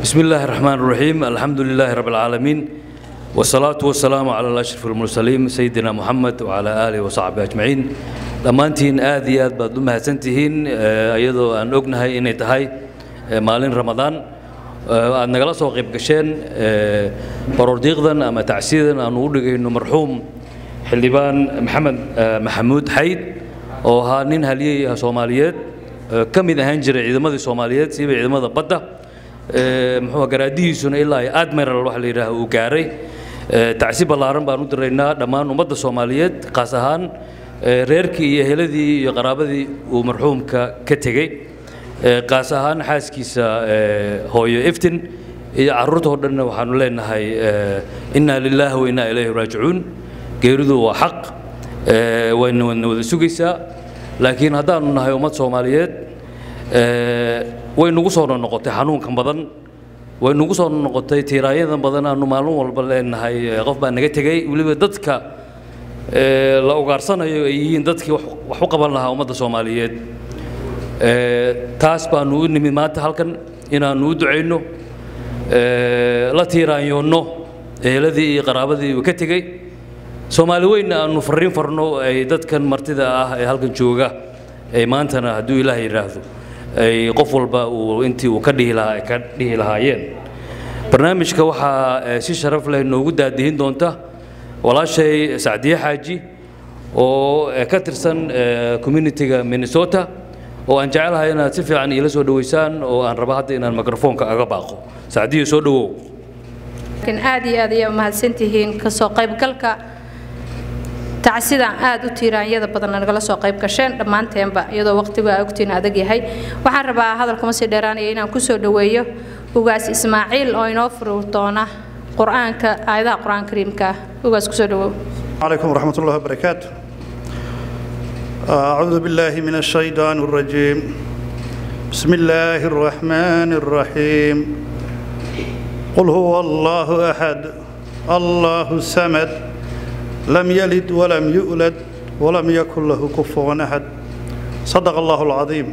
بسم الله الرحمن الرحيم الحمد لله رب العالمين والصلاة والسلام على أشرف المرسلين سيدنا محمد وعلى آله وصحبه أجمعين لمانتين آذيات بدمها سنتهين أيضا أن أقنها إن تهاي مالين رمضان أن نجلس وقيب كشان برديقا أما تعسيدا أن نقول إنه مرحوم حلبان محمد محمود حيد وهانين هلي صوماليات كم إذا هنجر عدمات الصوماليات سيب عدمات بدة محو قراديسون إلا أدميرال waxa la yiraahdo uu gaaray tacsiib ballaaran baan u direynaa dhammaan ummadda Soomaaliyeed qaas ahaan reerkii iyo heladii iyo qaraabadii uu marxuumka ka tagay qaas ahaan xaaskiisa hooyo iftin iyo carruurta oo dhan waxaanu leenahay inna lillahi wa inna ilayhi raaji'uun geeridu waa xaq wayna wada sugaysaa laakiin haddaanu nahay ummad Soomaaliyeed way nagu soo noqotay xanuunkan badan way nagu soo noqotay tiiraayadan badan aanu maalin walba leenahay qof baa naga tagay waliba dadka la ugaarsanayo ay yihiin dadkii wax u qaban lahaa ummadda Soomaaliyeed taas baanu u nimid maanta halkan inaanu u duceyno la tiiraayoono eheladii iyo qaraabadii uu ka tagay Soomaali weyna aanu fariin farno ay dadkan martida ah ee halkan jooga ay maantana hadduu Ilaahay yiraahdo ay qof walba uu intii uu ka dhihi lahaayeen barnaamijka waxa si sharaf leh noogu daadihin doonta walaashay Saadiye Xaaji oo ka tirsan community-ga Minnesota oo aan jecelahay inaad si fiican ila soo dhaweysaan oo aan rabo hadda inaan mikrofoonka aga baaqo Saadiye soo dhawow kan aad iyo aad ma hadsantihiin ka soo qaybgalka تعسيدان aad u tiiraanyada badan nagala soo qayb gasheen dhamaanteenba iyadoo waqtigu ay ogtiin adag yahay waxaan rabaa hadalka ma sii dheeraanay inaan ku soo dhaweeyo ugaas Ismaaciil oo inoo furo doona quraanka aayadaha quraan kariimka ugaas ku soo dhawow عليكم ورحمة الله وبركاته أعوذ بالله من الشيطان الرجيم بسم الله الرحمن الرحيم قل هو الله أحد الله الصمد لم يلد ولم يولد ولم يكن له كفوا أحد صدق الله العظيم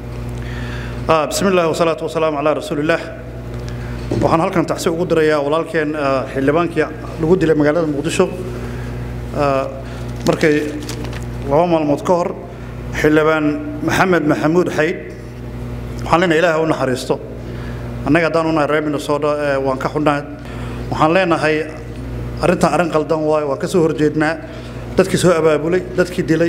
بسم الله والصلاة والسلام على رسول الله waxaan halkan taxsiib ugu dirayaa walaalkeen xildhibaankii lagu dilay magaalada Muqdisho markay laba maalmood ka hor xildhibaan Maxamed Maxamuud Xayd waxaan leenahay Ilaahay u naxariisto annaga hadaan u nahay reer Minnesota waan ka xunnahay waxaan leenahay arrintan arrin qaldan waayo waa ka soo horjeednaa dadkii soo abaabulay dadkii dilay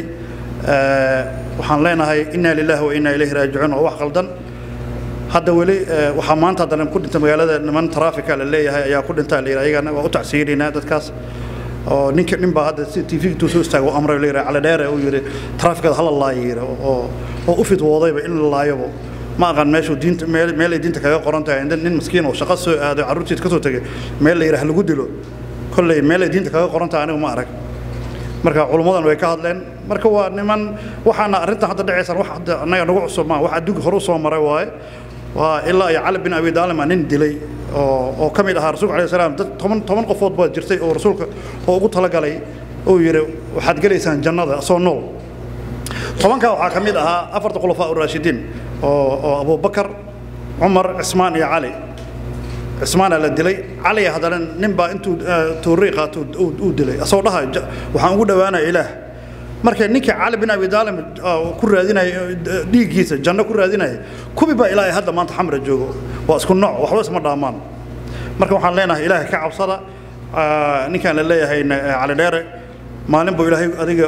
waxaan leenahay inna lillahi wa inna ilayhi raaji'uun oo wax qaldan hadda wali waxa maanta hadan ku dhintay magaalada niman traffic la leeyahay ayaa ku dhintay ayagana waa u tacsiirinaa dadkaas oo nin baa hadda TV tuu soo istaago amray leeyahay cala dheer oo yiri trafficada hal la yeero oo u fidwoodayba in la laayabo ma aqaan meeshu diinta meel ay diinta kaga qoran tahay nin miskiin oo shaqo soo aaday carruurtiisa ka soo tagay meel la yiraahdo lagu dilo كل ميل دينتك هذا قرنت أنا وما أعرف مركا علماء ويكاد لين مركا ونمن وحنا أردت هذا دعيس واحد أنا نوع صوما واحد دوق خروص مرواي وإلا يعلب بن أبي طالب أن ندلي أو كم إلى رسول عليه السلام ثمن قفوت بجرتي أو رسولك أو قلت لك علي أو يرى واحد قال إنسان جنة صونو طبعا كم إلى أفرد خلفاء الراشدين أو أبو بكر عمر عثمان يا علي عثمان الدلي علي هذا نبى أنتو توريقة ودلي أصورها وحنقول وانا إله مركز نيك علي بن أبي طالب كل هذين دي جيسة جنة كل هذين كوبي بقى إله هذا ما تحمل الجو وأسكن نوع وحوس مرة أمان مركز وحن لنا إله كعب صدا نيك لله هي على دار ما نبى إله أديك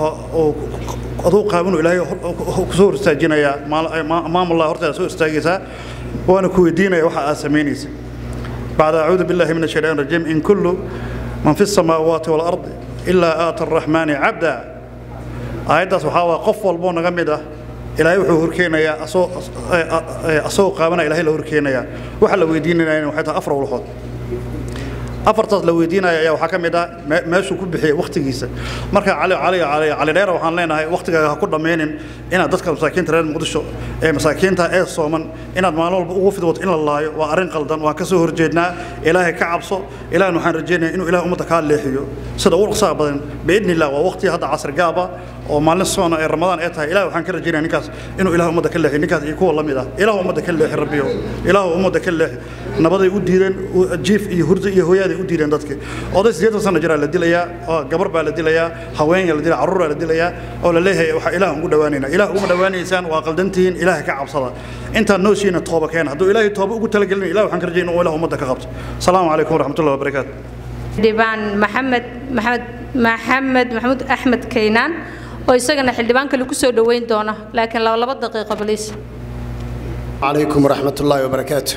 أذوق قابون إله كسور استجينا يا ما الله هرت سور استجيسا وأنا كويدينا وح أسمينيس بعد أعوذ بالله من الشيطان الرجيم إن كل من في السماوات والأرض إلا آتى الرحمن عبدا آيات صحابة قفوا البون غمدة إلهي وحو هركينا يا أسوق قابنا إلهي له هركينا يا وحل ويديننا وحتى أفر والحوض أفرطت لو يدينا يا وحكم ده ما شو كل بحي وقت جيسة مركز على دايرة وحن لنا وقت كل ضمين إن أدتك مساكين ترى المقدسة مساكين تا صومن إن المالول بوقف دوت إن الله وأرن قلدان وكسور جدنا إلهي كعبصه إلى نحن رجينا إنه إله أمتك هاللي حيو صدق صعبا بإذن الله ووقتي هذا عصر جابا oo maalin soona ee ramadaan ay tahay ilaahay waxaan ka rajaynayaa ninkaas inuu ilaahay ummadda ka leexiyo ninkaas iyo kuwa la mid ah ilaahay ummadda ka leexiyo rabbiyo ilaahay ummadda ka leexiyo nabaday u diideen jiif iyo hurdo iyo hooyaday u diideen dadkii oday 8 sano jira la dilayaa gabar baa la dilayaa haween la dilayaa carruur la dilayaa oo la leeyahay waxa ilaahay ugu dhawaanayna ilaahay ugu dhawaanaysaan waa qaldantiin ilaahay ka cabsada inta noo siina tooba keen hadduu ilaahay tooba ugu talagalin ilaahay waxaan ka rajaynayaa inuu ilaahay ummadda ka qabto salaamu calaykum waraxmatullaahi wabarakaatuh xildhibaan maxamed maxamuud axmed kaynaan oo isagana xildhibaan kale ku soo dhaweyn doona laakiin 2 daqiiqo baliis عليكم ورحمة الله وبركاته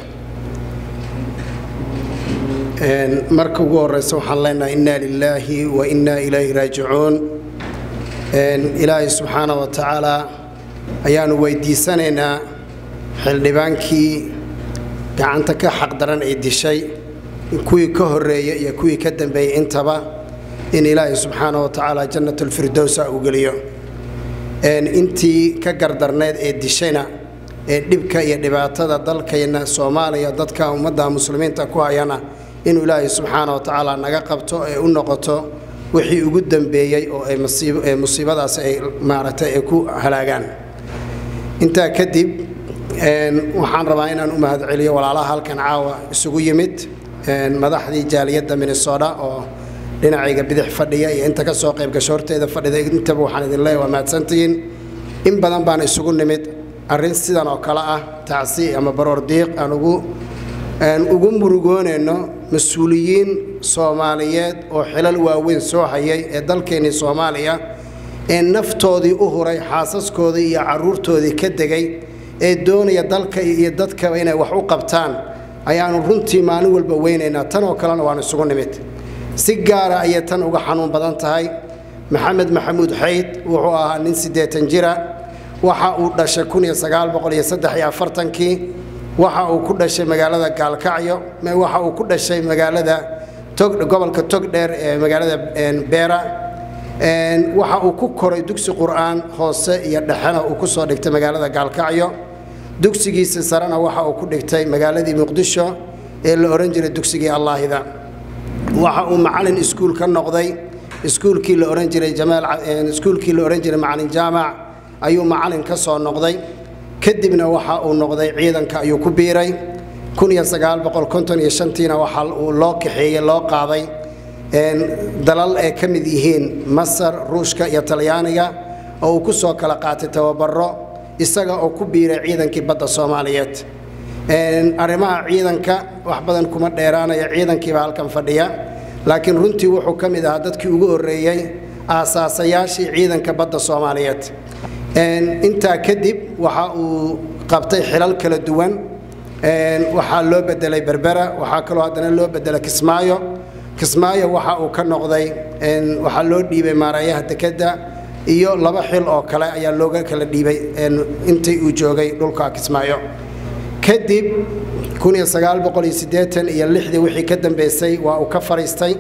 marka ugu horeysa waxaan leenahay inna lillahi wa inna ilayhi raaji'uun ilaahay subhanahu wa ta'ala ayaanu weydiisanaynaa xildhibaankii gacanta ka xaq daran ay dishay kuwii ka horeeyay iyo kuwii ka dambeeyay intaba in ilaahay subhanahu wa ta'ala jannatul firdaws u geliyo intii ka gardarneed ee dishayna ee dhibka iyo dhibaatada dalkeena Soomaaliya dadka ummadda muslimiinta ku hayana in ilaahay subhanahu wa ta'ala naga qabto ee u noqoto wixii ugu dambeeyay oo ay musiibadaas ay maaragtay ay ku halaagaan inta kadib waxaan rabaa inaan u mahad celiyo walaalaha halkan caawa isugu yimid madaxdii jaaliyadda Minnesota oo dhinacayga bidix fadhiya iyo inta ka soo qayb gasho horteeda fadhida intaba waxaan idin leeyahay waa mahadsantiin in badan baan isugu nimid arrin sidan oo kala ah taasi ama baroor diiq aan ugu murugoonayno mas'uuliyiin Soomaaliyeed oo xilal waaweyn soo hayay ee dalkeena Soomaaliya ee naftoodii u huray xaasaskoodii iyo carruurtoodii ka degay ee doonaya dalka iyo dadka inay wax u qabtaan ayaanu runtii maalin walba weynaynaa tan oo kalena waan isugu nimid si gaar ah ayay tan uga xanuun badan tahay maxamed maxamuud xayd wuxuu ahaa nin 80 jira waxa uu dhashay 1943 waxa uu ku dhashay magaalada Gaalkacyo waxa uu ku dhashay magaalada gobolka Togdheer ee magaalada Beera waxa uu ku koray dugsi Qur'aan hoose iyo dhaxana uu ku soo dhigtay magaalada Gaalkacyo dugsigiisa sarana waxa uu ku dhigtay magaaladii Muqdisho ee la oran jiray dugsigii Allaahida waxa uu macallin iskuul ka noqday iskuulkii la oran jiray macallin jaamac ayuu macallin ka soo noqday kadibna waxa uu noqday ciidanka ayuu ku biiray 1955 waxa uu loo kaxeeyay loo qaaday dalal ay ka mid yihiin Masar Ruushka iyo Talyaaniga oo uu ku soo kala qaatay tababaro isaga oo ku biiray ciidankii badda Soomaaliyeed arrimaha ciidanka wax badan kuma dheeraanaya ciidankii baa halkan fadhiya laakiin runtii wuxuu ka mid ahaa dadkii ugu horeeyay aasaasayaashii ciidanka badda Soomaaliyeed inta kadib waxa uu qabtay xilal kala duwan waxa loo bedelay Berbera waxa kale oo hadana loo bedelay Kismaayo waxa uu ka noqday waxa loo dhiibay maarayaha dekedda iyo 2 xil oo kale ayaa looga kala dhiibay intii uu joogay dhulka Kismaayo kadib 1986 wixii ka dambeysay waa uu ka fariistay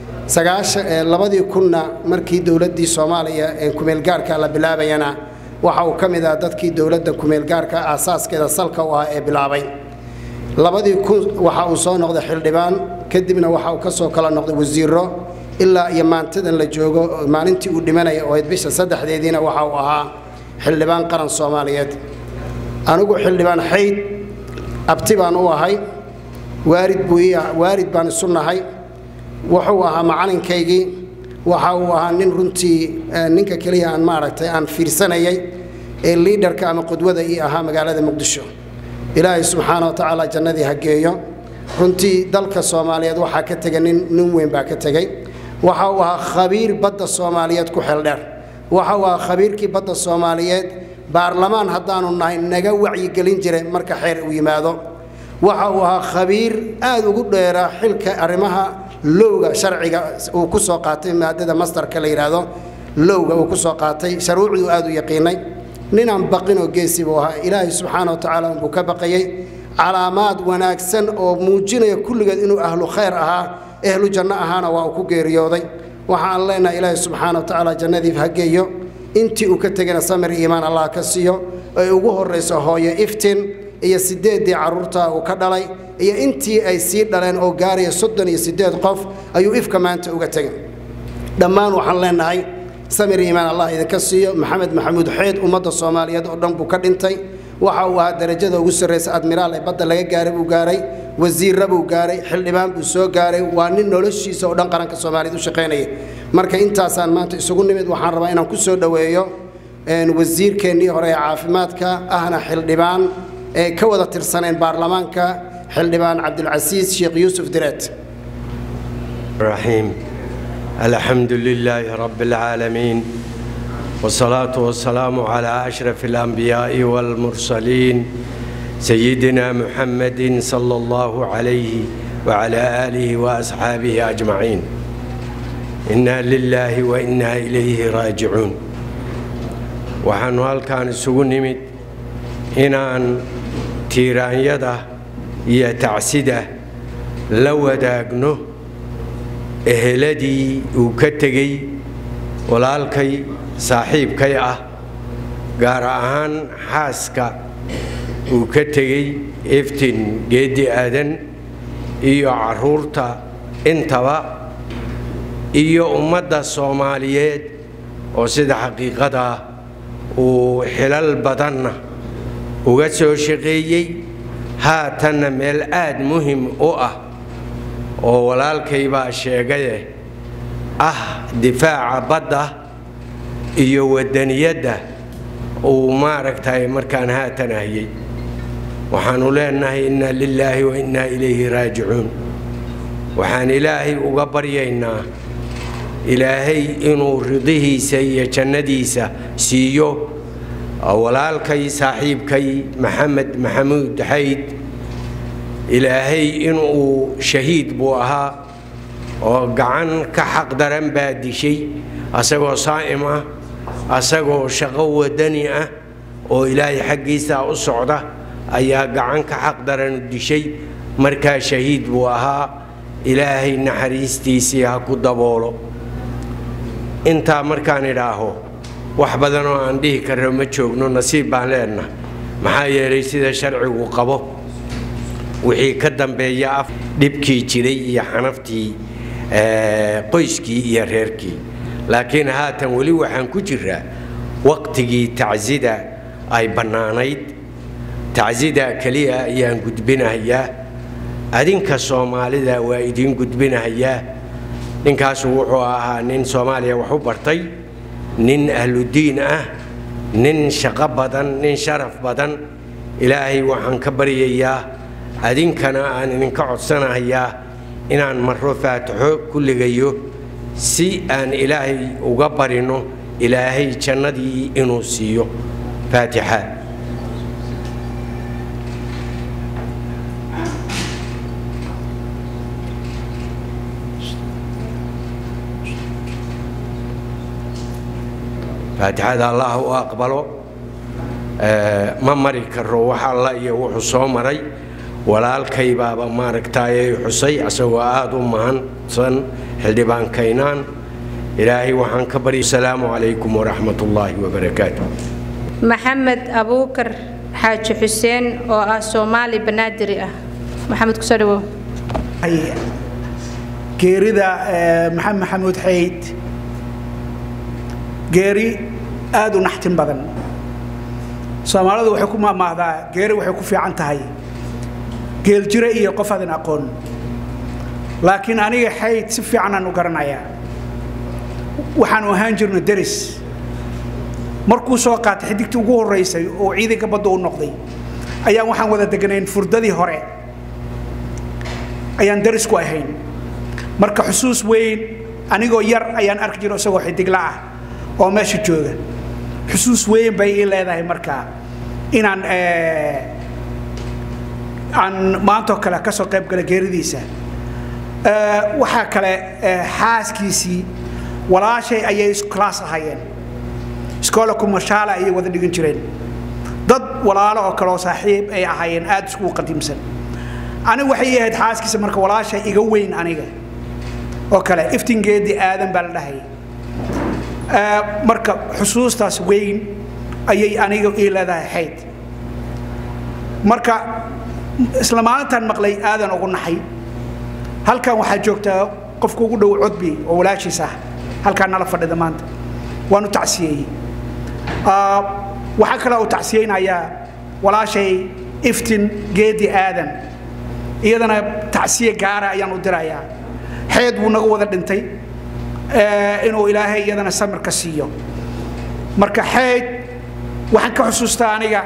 2000 markii dawladdii Soomaaliya ee kumeel gaarka la bilaabayana waxa uu ka mid ah dadkii dawladda kumeel gaarka asaaskeeda salka u ah ee bilaabay 2000 waxa uu soo noqday xildhibaan kadibna waxa uu ka soo kala noqday wasiiro ilaa iyo maantadan la joogo maalintii uu dhimanay oo bisha 3deediina waxa uu ahaa xildhibaan qaran Soomaaliyeed anigu xildhibaan xayd abti baan u ahay waarid baan isu nahay wuxuu ahaa macalinkaygii waxa uu ahaa nin runtii ninka kaliya aan maaragtay aan fiirsanayay ee leaderka ama qudwada ii ahaa magaalada Muqdisho ilaahay subhanahu wa ta'ala jannadii hageeyo runtii dalka Soomaaliyeed waxa ka tagay nin weyn baa ka tagay waxa uu ahaa khabiir badda Soomaaliyeed ku xeel dheer waxa uu ahaa khabiirkii badda Soomaaliyeed baarlamaan haddaanu nahay naga wacyi gelin jiray marka xeer u yimaado waxa uu ahaa khabiir aad ugu dheera xilka arrimaha lowga sharciga uu ku soo qaatay maadada masterka la yiraahdo lowga uu ku soo qaatay sharciidu aad u yaqiinay ninaan baqin oo geesi buu ahaa ilaahay subhanahu wa ta'ala uu ka baqayay calaamad wanaagsan oo muujinaya kulligeed inuu ahlu khayr ahaa ahlu janno ahaana waa ku geeriyooday waxaan leenahay ilaahay subhanahu wa ta'ala jannadii hageeyo intii uu ka tagana samir iimaan Allah ka siiyo ay ugu horeyso hooyo iftiin iyo 8 carruurta uu ka dhalay iyo intii ay sii dhaleen oo gaaraya 38 qof ayuu ifka maanta uga tagay dhammaan waxaan leenahay samir iimaan allah idinka siiyo maxamed maxamuud xeyd ummadda Soomaaliyeed oo dhan buu ka dhintay waxa uu ahaa darajada ugu sarreysa admiraal ee badda laga gaaray buu gaaray wasiir buu gaaray xildhibaan buu soo gaaray waa nin noloshiisa oo dhan qaranka Soomaaliyeed u shaqeynaya marka intaasaan maanta isugu nimid waxaan rabaa inaan ku soo dhaweeyo wasiirkeennii hore ee caafimaadka ahna xildhibaan ee ka wada tirsaneen baarlamaanka xildhibaan Cabdulcasiis Sheekh Yuusuf Direed الرحيم الحمد لله رب العالمين والصلاة والسلام على أشرف الأنبياء والمرسلين سيدنا محمد صلى الله عليه وعلى آله وأصحابه أجمعين إنا لله وإنا إليه راجعون وحن كان سونمت إنان تيران يده يتعسده لو داقنه إهلدي وكتجي ولالكي صاحب كيا قارعان حاسكا وكتجي إفتن جدي آدن إيو عرورتا انتوا إيو أمدا الصوماليات وسيد حقيقة وحلال بدنا وقسو شقيي هاتنا ملآد مهم ولالكي baa sheegay difaaca badda iyo wadaniyada oo maaragtay markaan haatanayay waxaan u leenahay inna lillahi wa inna ilayhi raaji'un waxaan ilaahay uga baryaynaa ilaahay inuu ridihiisa iyo jannadiisa siiyo walaalkay saaxiibkay maxamed maxamuud xayd إلهي إنه شهيد بوها وقعن كحق درن بادي شيء أسقو صائمة أسقو شقوة دنيئة وإلهي حقيسة الصعدة أيها قعن كحق درن دي شيء مركا شهيد بوها إلهي نحريستي سيها كدبولو انت مركان إلهو وحبذنو عنديه كرمتشوغنو نصيب بالنا محايا ريسيد شرعي وقبو وحي كدن بياف دبكي جري يا حنفتي قيسكي يا ريركي لكن هاتن ولي وحن كجرا وقتي تعزيدا اي بنانيد تعزيدا كليا يا قدبنا هيا ادينك سوماليدا وايدين قدبنا هيا نينكاس وحو اها نين سوماليا وحو برتي نين اهل الدين نين شقه بدن نين شرف بدن الهي وحن كبريا أدينكنا أن نكعد سنة هي إن عن مرة فاتحه كل جيو سي أن إلهي وجبرينه إلهي جندي إنه سيو فاتحة فاتحة الله أقبله ما مريك الروح الله يوح صومري walaalkay baaba maaragtay xusay asagoo aad u mahadsan xildhibaan kaynaan ilaahay waxaan ka bari salaamu calaykum waraxmatullaahi wabarakaatuh maxamed abuukar xaaji xuseen oo Soomaali banaadiri maxamed ku soo dhawo geerida maxamed maxamuud xayd geeri aad u naxtin badan Soomaalidu waxay ku maamaahdaa geeri waxay ku fiican tahay geel jira iyo qof adan aqoon laakiin aniga xayd si fiican aan u garanayaa waxaan u ahaan jirnay daris markuu soo qaatay xidigtii ugu horeysay oo ciidanka badda u noqday ayaan waxaan wada deganayn furdadii hore ayaan daris ku ahayn marka xusuus weyn anigoo yar ayaan arki jiray isagoo xidigla oo meesha jooga xusuus weyn bay ii leedahay marka inaan aan maanta kale ka soo qayb galay geeridiisa waxa kale xaaskiisii walaashay ayay class ahayeen iskoola ku mashaala ay wada dhigan jireen dad walaalo oo kale oo saaxiib ay ahayeen aad isku qadimsan aniga waxay ahayd xaaskiisa marka walaashay iga weyn aniga oo kale iftingeedii aadan baa la dhahay marka xusuustaas weyn ayay aniga ii leedahay xayd marka isla maalintan maqlay aadan ugu naxay halkan waxa joogtaa qofku ugu dhow codbi oo walaashiisa halkan nala fadhida maanta waanu tacsiyey waxa kale oo tacsiyeynayaa walaashay iftin geedi aadan iyadana tacsiye gaara ayaan u dirayaa xeed buu naga wada dhintay inuu ilaahay iyadana samirka siiyo marka xeed waxaan ka xusuustaa aniga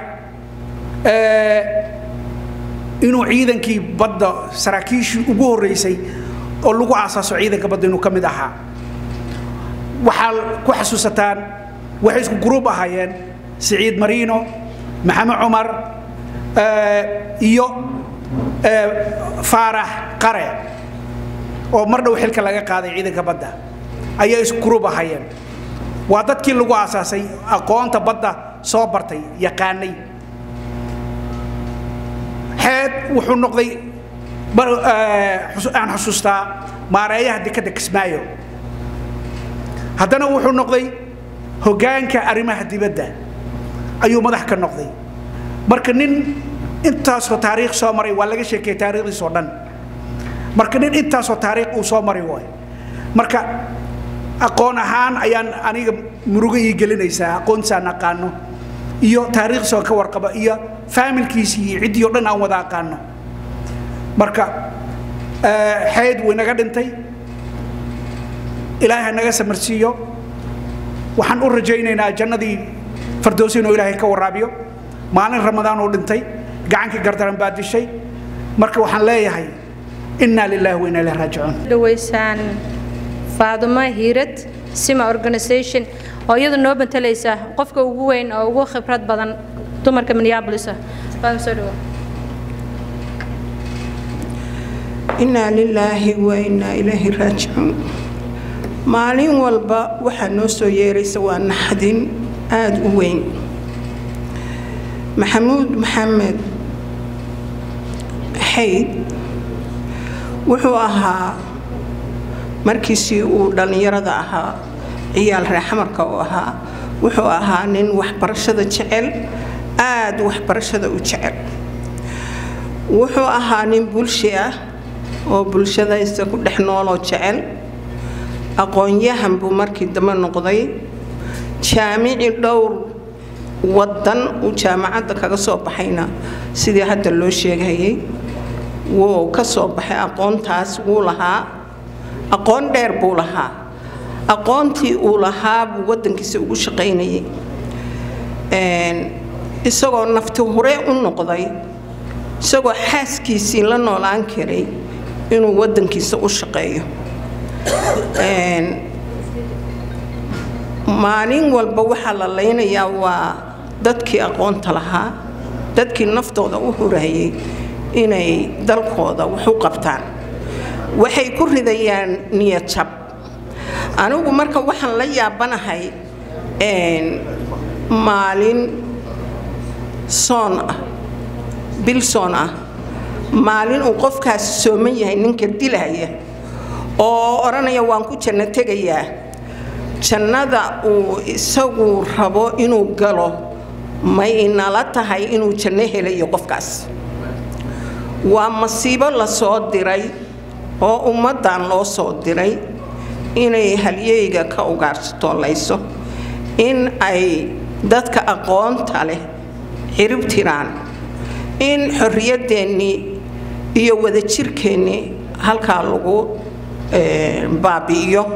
inuu ciidankii badda saraakiishii ugu horeysay oo lagu aasaaso ciidanka badda inuu ka mid ahaa waxaa ku xasuusataan waxay isku group ahaayeen Saciid Marino Maxamed Cumar iyo Faarax Qare oo mar dhow xilka laga qaaday ciidanka badda ayaa isku group ahaayeen waa dadkii lagu aasaasay aqoonta badda soo bartay yaqaanay xeed wuxuu noqday aan xusuustaa maareeyaha dekada Kismaayo haddana wuxuu noqday hoggaanka arrimaha dibadda ayuu madax ka noqday marka nin intaas oo taariikh soo maray waa laga sheekay taariikhdiisa oo dhan marka nin intaas oo taariikh uu soo maray way marka aqoon ahaan ayaan aniga murugo ii gelinaysaa aqoontaan aqaano iyo taariikhdiisa ka warqaba iyo familkiisa iyo cidii oo dhan aan wada aqaano marka xeed way naga dhintay ilaahay naga samarsiiyo waxaan u rajaynaynaa jannadii firdawsi inuu ilaahay ka waraabiyo maalin ramadaan oo dhintay gacanka gardaran baa dishay marka waxaan leeyahay inna lillahi wa inna ilayhi raaji'uun dhaweysaan Faaduma Hiirad Sima Organization oo iyadu noo bantalaysa qofka ugu weyn oo ugu khibrad badan dumarka Minneapolis inna lillahi wa inna ilayhi raaji'uun maalin walba waxa noo soo yeeraysa waa naxdin aad u weyn Maxamuud Maxamed Xayd wuxuu ahaa markiisii uu dhalinyarada ahaa ciyaal reexamarka oo ahaa wuxuu ahaa nin waxbarashada jecel aad waxbarashada u jecel wuxuu ahaa nin bulsho ah oo bulshadaysa ku dhex nooloo jecel aqoon-yahan buu markii dambe noqday jaamici dhowr wadan uu jaamacadda kaga soo baxayna sidii hadda loo sheegayay wuu ka soo baxay aqoontaas wuu lahaa aqoon dheer buu lahaa aqoontii uu lahaa buu wadankiisa ugu shaqaynayay isagoo nafti hore u noqday isagoo xaaskiisii la noolaan karay inuu wadankiisa u shaqeeyo maalin walba waxa la leynayaa waa dadkii aqoonta lahaa dadkii naftooda u hurayay inay dalkooda wax u qabtaan waxay ku ridayaan niyad jab anigu marka waxaan la yaabanahay maalin soon ah bil soon ah maalin uu qofkaas sooman yahay ninka dilaya oo oranaya waan ku janno tegayaa jannada uu isagu rabo inuu galo may inala tahay inuu janno helayo qofkaas waa masiibo la soo diray oo ummadan loo soo diray inay halyeyga ka ugaarsato layso in ay dadka aqoonta leh xirib tiraan in xorriyadeennii iyo wadajirkeennii halkaa lagu baabi'iyo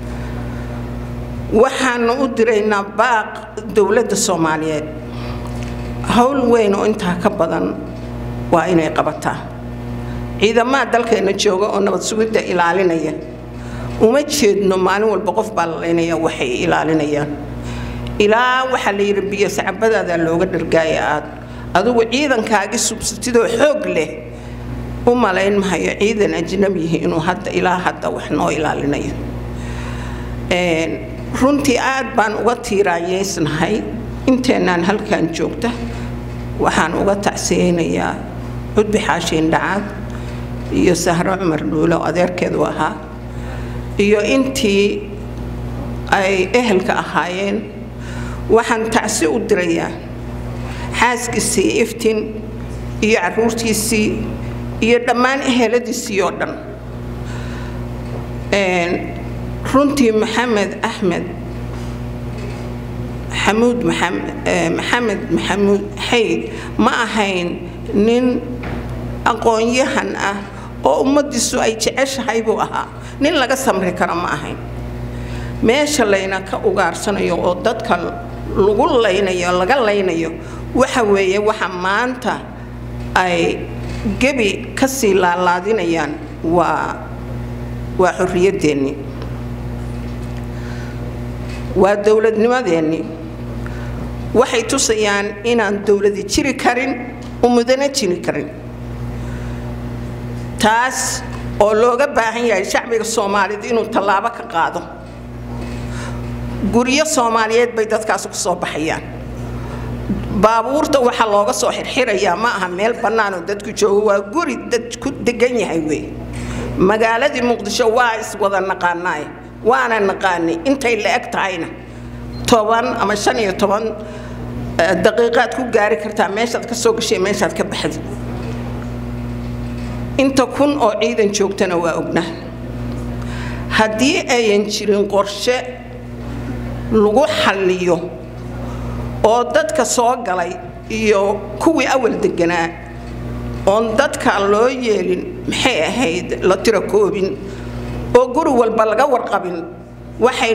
waxaanu u diraynaa baaq dowladda Soomaaliyeed hawl weyn oo intaa ka badan waa inay qabataa ciidamada dalkeena jooga oo nabad sugidda ilaalinaya uma jeedno maalin walba qof baa la leynaya waxay ilaalinayaan ilaa waxa la yiri biyo sacbadaada looga dhargaaya adigu ciidankaagi subsatidoo xoog leh u malayn mahayo ciidan ajnabi inuu hadda ilaa hadda wax noo ilaalinayo runtii aad baan uga tiiraayeysnahay inteenaan halkan joogta waxaan uga tacsiyeynayaa cudbi xaashiin dhacaad iyo Sahro Cumar Dhuulo adeerkeedu ahaa iyo intii ay ehelka ahaayeen waxaan tacsi u dirayaa xaaskiisii iftiin iyo caruurtiisii iyo dhammaan eheladiisii oo dhan runtii Maxamed Axmed maxamed maxamuud xayd ma ahayn nin aqoon-yahan ah oo ummadiisu ay jeceshahay buu ahaa nin laga samri karo ma ahayn meesha layna ka ugaarsanayo oo dadka lagu laynayo laga laynayo waxa weeye waxa maanta ay gebi ka sii laalaadinayaan waa xorriyadeenni waa dowladnimadeenni waxay tusayaan inaan dowladi jiri karin ummadana jiri karin taas oo looga baahan yahay shacbiga Soomaaliyeed inuu tallaabo ka qaado guriyo Soomaaliyeed bay dadkaas ku soo baxayaan baabuurta waxa looga soo xirxirayaa ma aha meel bannaan oo dadku joogo waa guri dad ku degan yahay way magaaladii Muqdisho waa is wada naqaanay waana naqaani intay la eg tahayna 10 ama 15 daqiiqaad ku gaari kartaa meeshaad ka soo gashay meeshaad ka baxday inta kun oo ciidan joogtana waa ognahay haddii ayan jirin qorshe lagu xalliyo oo dadka soo galay iyo kuwii awal deganaa oon dadka loo yeelin maxay ahayd la tiro koobin oo guri walba laga warqabin waxay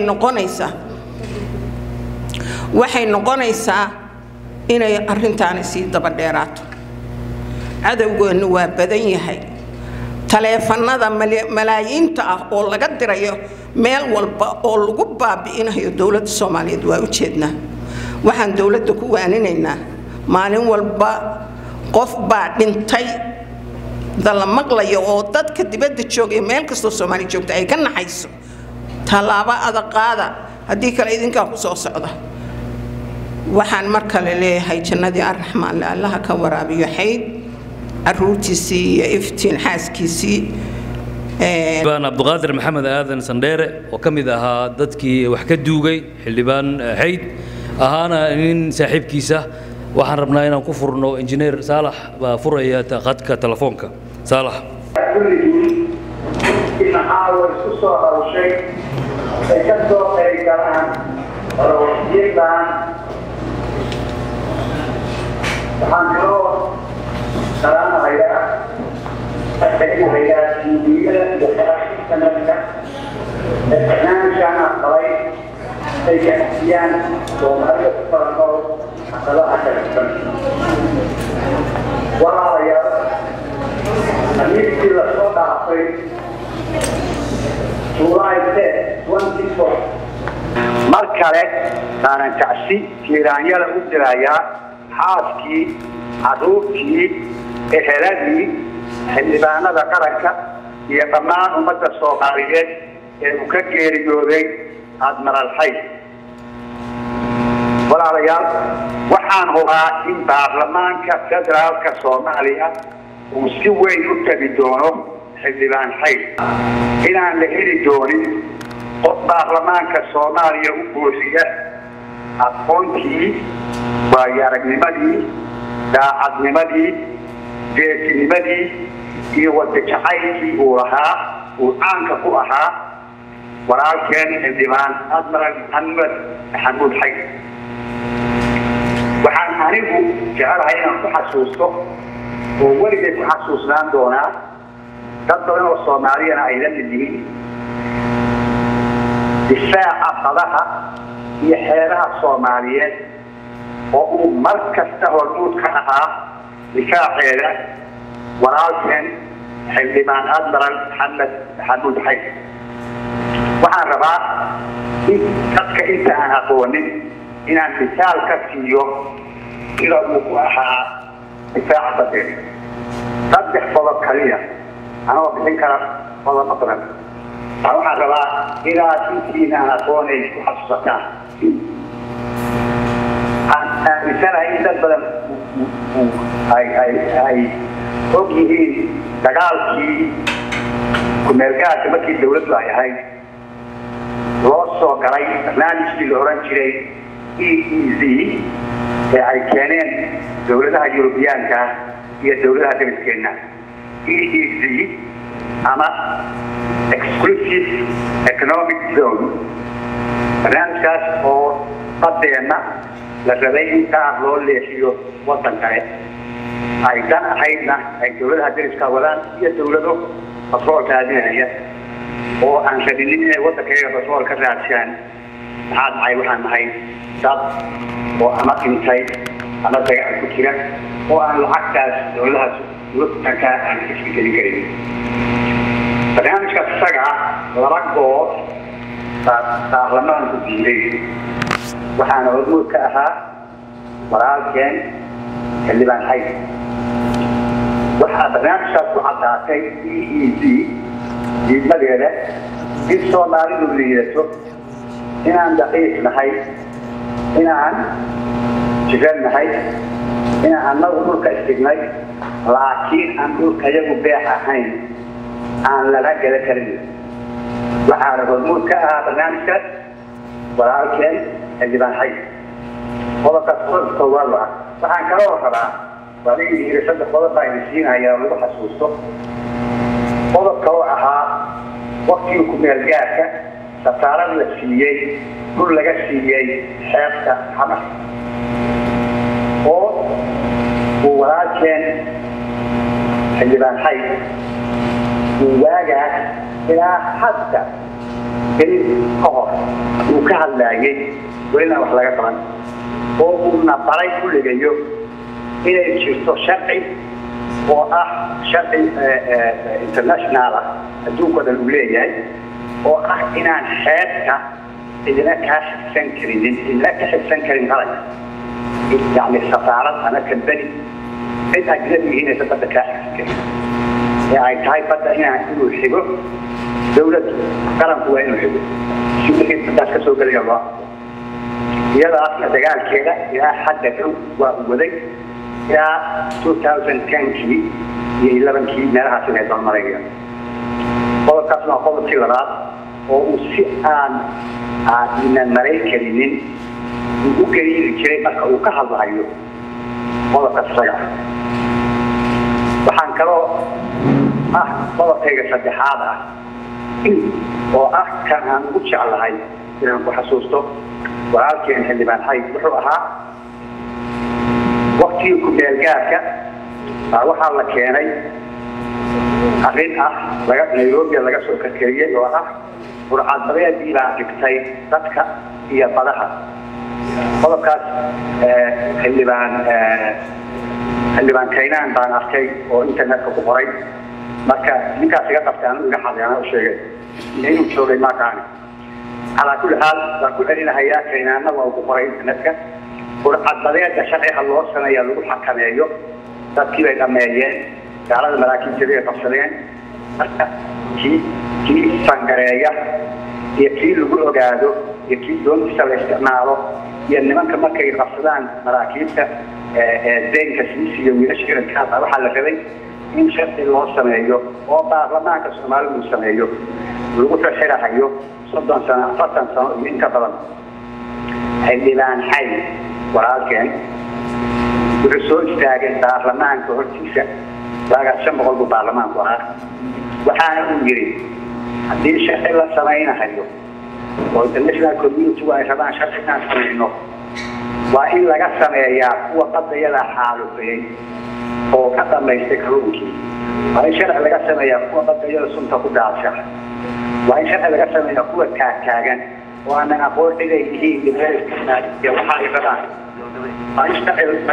noqonaysaa inay arrintaani sii daba dheeraato cadawgeenu waa badan yahay taleefanada malaayiinta ah oo laga dirayo meel walba oo lagu baabi'inayo dawladda Soomaaliyeed waa u jeednaa waxaan dawladda ku waaninaynaa maalin walba qof baa dhintay dala maqlayo oo dadka dibadda joogay meel kasta Soomaali joogta ay ka naxayso talaaba adag qaada haddii kale idinka ku soo socda waxaan mar kale leeyahay jannadii ar-raxmaan Allah ka waraabiyo xayd aruurtiisii iyo iftiin xaaskiisii baan Abdulqaadir Maxamed Aadan Sandheere oo kamid ahaa dadkii wax ka duugay xildhibaan xayd ahaana nin saaxiibkiisa waxaan rabnaa inaan ku furno injineer Saalax baa furaya khadka telefoonka Saalax in haawo isku soo arshay ay ka soo qeybgalaan rawxiidan waxaan kaloo salaamayaa أتكلم سيدية بخلاف سنتك الإعلام كان قريب أي أحيان ومعرفة فرقه حتى لا أتكلم ولا رياض أمير كل صوت عقيد جولاي 24 مركلة كان تعسي كيرانيا لأدرايا حاسكي عدوكي إهلالي xildhibaanada qaranka iyo dhammaan ummadda Soomaaliyeed ee uu ka geeriyooday Admiral Xayd walaalayaal waxaan hubaa in baarlamaanka federaalka Soomaaliya uu si weyn u tabi doono xildhibaan Xayd inaan la heli doonin qof baarlamaanka Soomaaliya u buuxiya aqoontii waayo-aragnimadii daacadnimadii geesinimadii iyo wadajacaylkii uu lahaa uu caanka ku ahaa walaalkeen xildhibaan Admiral Maxamuud Xayd waxaan anigu jecelahay inaan ku xasuusto oo weligay ku xasuusnaan doonaa dad badan oo Soomaaliyana ay la mid yihiin difaaca qadaha iyo xeeraha Soomaaliyeed oo uu mar kasta hormuud ka ahaa difaaceeda walaalkeen xildhibaan Admiral Maxamuud Xayd waxaan rabaa in dadka inta aan aqoonin inaan misaal ka siiyo sida uu ku ahaa difaaca badeed saddex qodob kaliya anoo bixin kara qodobo badan waxaan rabaa inaad intiina aan aqoonay ku xasuusataan مثلا إذا بدأ أي أوجيه دجال كي كمرجع تبكي الدولة لا هاي رأسه قري برنامج الأورنجري EEZ أي كانين دولة اليوروبيان كا هي الدولة الأمريكية EEZ أما Exclusive Economic Zone برنامج أو badeena la rabay in qaar loo leexiyo waddan kale ay dan ahaydna ay dowladaha dariska wadaan iyo dowlado batrool raadinaya oo aan rabinin inay waddankeega batrool ka raadsadaan maxaa dhacay waxaan nahay dad oo ama dhintay ama dagaal ku jira oo aan lacagtaas dowladahaas waddanka aan iska gelin karin barnaamijka isaga laba goor baarlamaanku diiday waxaana hormuud ka ahaa walaalkeen xildhibaan xayd waxaa barnaamijkaas ku caddaatay EED diidmadeeda in Soomaalidu liidato inaan daqiiq nahay inaan jiran nahay inaan annagu dhulka istignay laakiin aan dhulka iyagu beex ahayn aan lala gala karin waxaana hormuud ka ahaa barnaamijkaas walaalkeen xildhibaan xayd qodobkaas qodobka waa waxaan kaloo rabaa waa la yidhi saddex qodob baa idin siinayaa lagu xasuusto qodobka oo ahaa waqtigii ku meel gaarka safaarad la siiyey dhul laga siiyey xeebta xamar oo uu walaalkeen xildhibaan xayd uu waagaas ilaa hadda gelin ka hor uu ka hadlaayay welina wax laga qaban oo uuna baray ku ligayo inay jirto sharci oo ah sharci international ah adduunka dhan uu leeyahay oo ah inaan xeebta idina kaa xigsan karinin idina ka xigsan karin qalay يعني سفارة أنا كنبني إنت أجنبي هنا تبدأ كاحك يعني هاي بدأ هنا يقولوا الحجر دولة قرن قوين الحجر شو تكيد بدأ كسوق اليابان يلا أصلا تقال كذا يا حد كم وذي يا 2010 كي يا 11 كي نرها سنة المريض والله كسمع قبل سيارات وسيان من المريض كريمين وكريم كريم marka uu ka hadlayo qodobka saga waxaan kaloo qodobkayga saddexaad ah oo ah kan aan ugu jeclahay inaan ku xasuusto walaalkeen xildhibaan xayd wuxuu ahaa waqtigii ku meelgaarka waxaa la keenay arrin ah Nairobi laga soo karkariyay oo ah burcadbadeedii baa dhigtay dadka iyo badaha qodobkaas xildhibaan kaynaan baan arkay oo internetka ku qoray marka ninkaas iga qabtay anigu iga xadayana u sheegay inuu joogay maakaani calaa kulli xaal waan ku celinahayaa kaynaanna waa ku qoray internetka burcadbadeeda sharciga loo sameeya lagu xakameeyo dadkii bay dhameeyeen gaalada maraakiibteeda ay qabsadeen marka kii sangareeya iyo kii lagu ogaado iyo kii doontiisa la isticmaalo iyo nimanka markay qabsadaan maraakiibta deynka siisiyo wiilasha irankaasa waxaa la rabay in sharci loo sameeyo oo baarlamaanka Soomaalidu uu sameeyo lagu xirahayo 30 sano 40 sano iyo inta badan xildhibaan xayd walaalkeen wuxuu soo istaagay baarlamaanka hortiisa waagaa 500 baarlamaanku ahaa waxaana uu yiri haddii sharci la samaynayo oo international community ay rabaan sharcigan sameeyno waa in laga sameeyaa kuwa qadayada xaalufay oo ka dhameystay kalluunkii waa in sharci laga sameeyaa kuwa qadayada sunta ku daasha waa in sharci laga sameeyaa kuwa taagan oo aan aqoon leeyihiin dibadda iyo waxa ay rabaan waa in